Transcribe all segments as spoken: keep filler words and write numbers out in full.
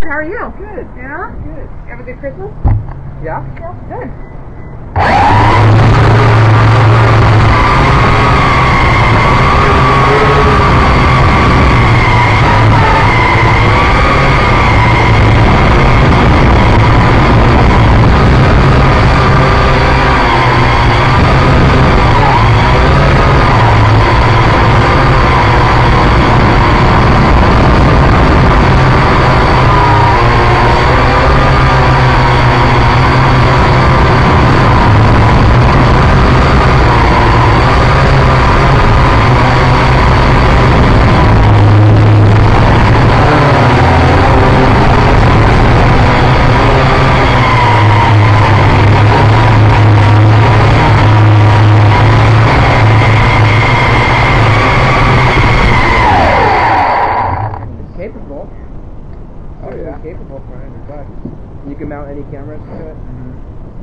How are you? Good. Yeah? Good. You have a good Christmas? Yeah? Yeah. Good. Capable. Oh yeah. Capable for a hundred bucks. You can mount any cameras to it. Mm-hmm.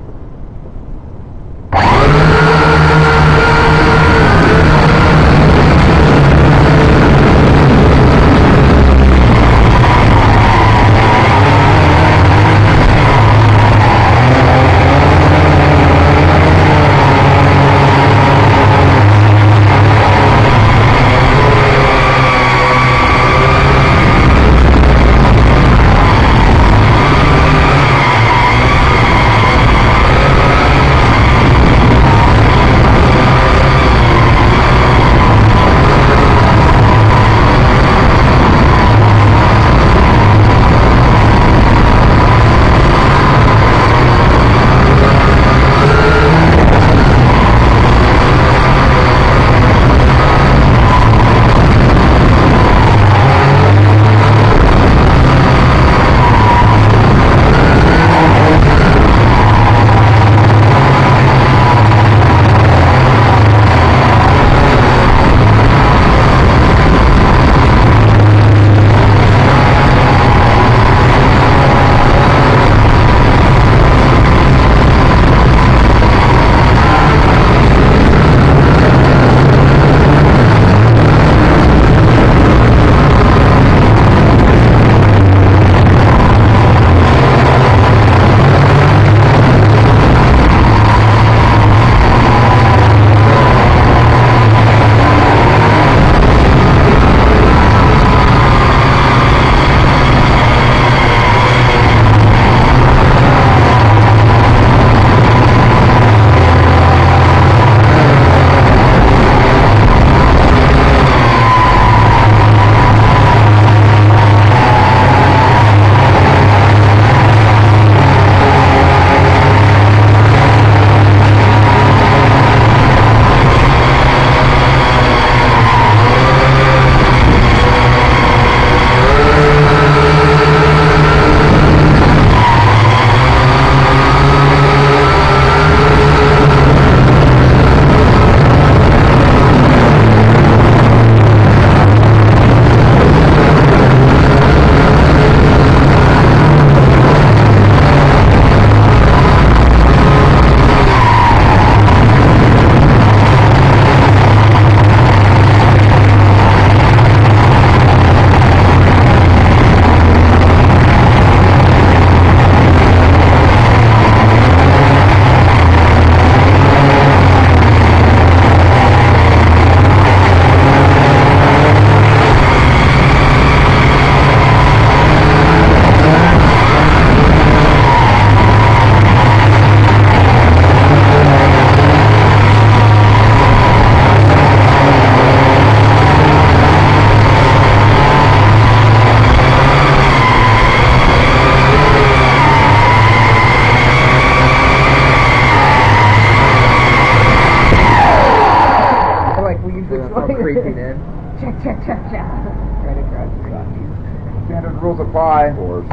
Creeping in. Check, check, check, check. Right across the street. Standard rules apply. Of course.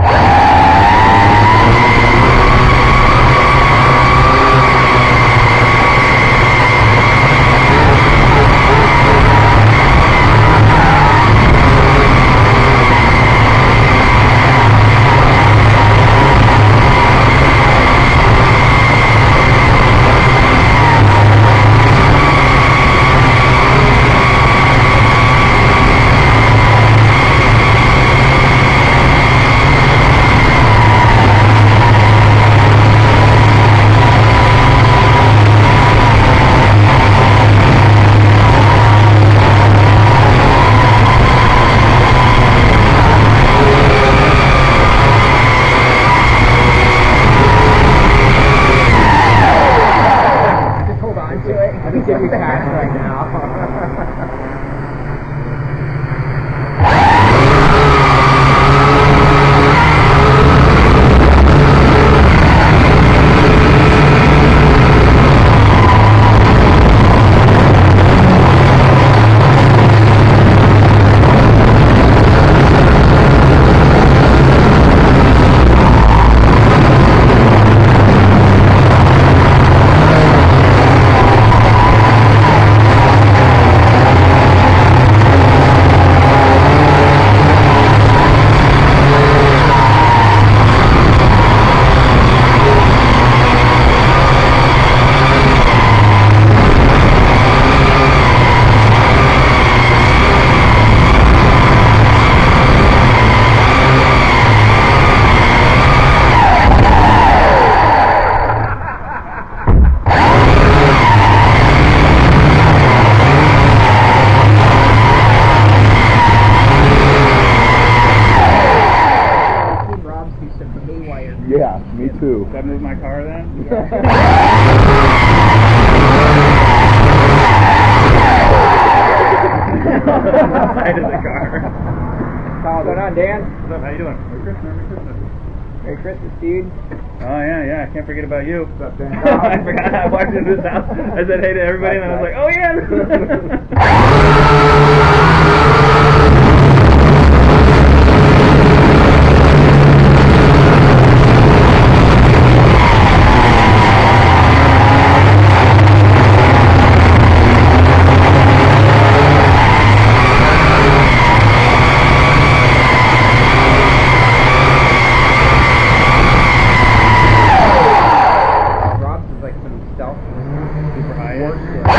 Yeah, me too. Should I move my car then? Side of the car. What's going on, Dan? What's up? How you doing? Merry Christmas. Merry Christmas. Merry Christmas, dude. Oh yeah, yeah. I can't forget about you. What's up, Dan? I forgot. I walked into this house. I said hey to everybody, and then I was like, oh yeah. Super high end.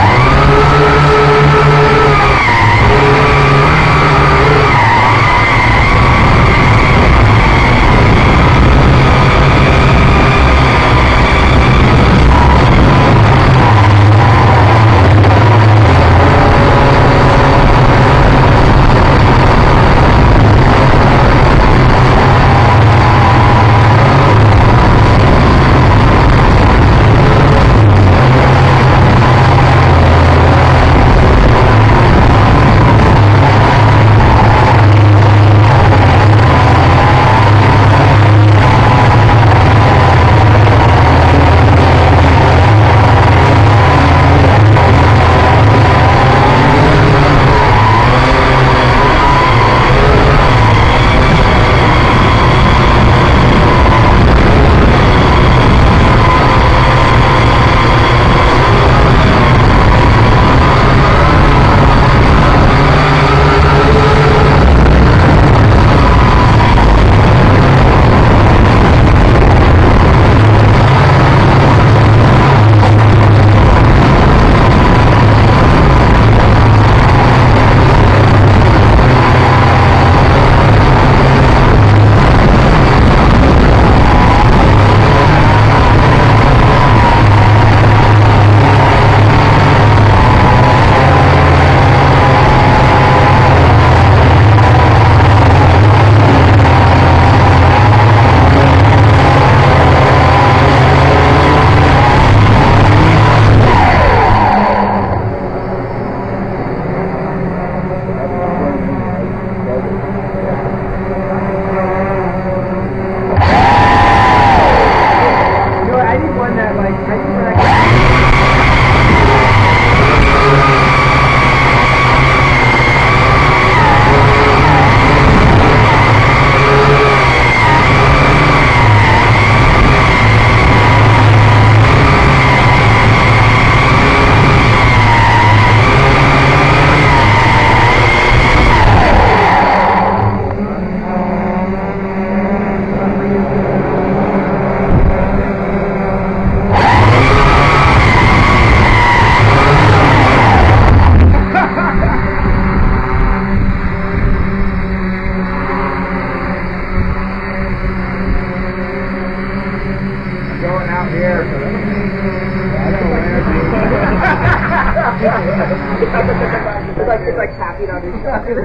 It's like it's like tapping on your shoulder.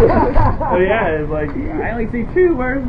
Oh yeah, it's like I only see two. Where's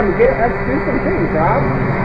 on, get, let's do some things, Rob.